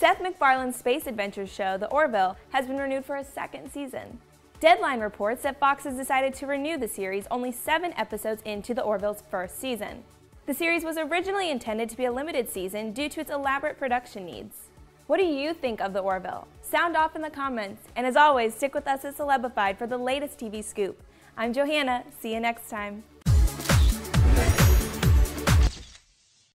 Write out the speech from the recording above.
Seth Macfarlane's space adventures show, The Orville, has been renewed for a second season. Deadline reports that Fox has decided to renew the series only 7 episodes into The Orville's first season. The series was originally intended to be a limited season due to its elaborate production needs. What do you think of The Orville? Sound off in the comments, and as always, stick with us at Celebified for the latest TV scoop. I'm Johannah. See you next time.